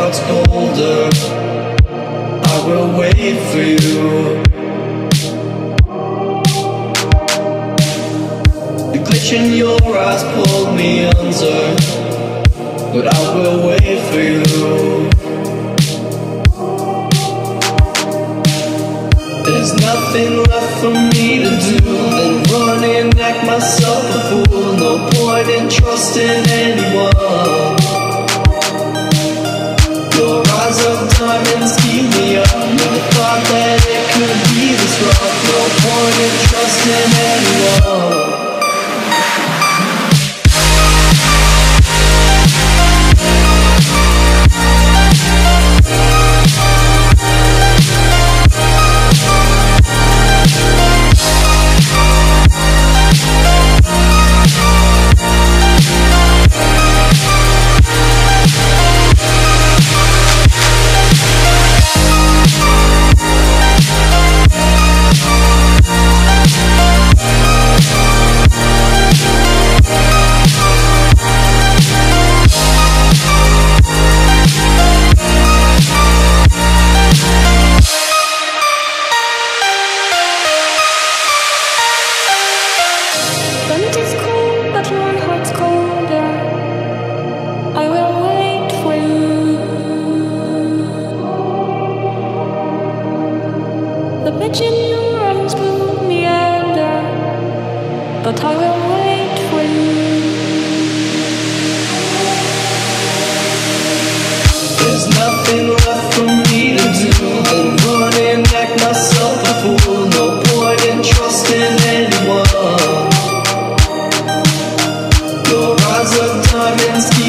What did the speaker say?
heart's colder, I will wait for you. The glitch in your eyes pulled me under, but I will wait for you. There's nothing left for me to do than run and act myself a fool. No point in trusting anyone. Your eyes of diamonds keep me up. Never thought that it could be this rough. No point in trusting anyone. The bitch in your eyes pulled me under, but I will wait for you. There's nothing left for me to do than run and act myself a fool. No point in trusting anyone. Your eyes of diamonds